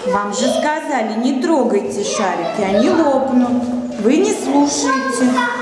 Вам же сказали, не трогайте шарики, они лопнут. Вы не слушаете.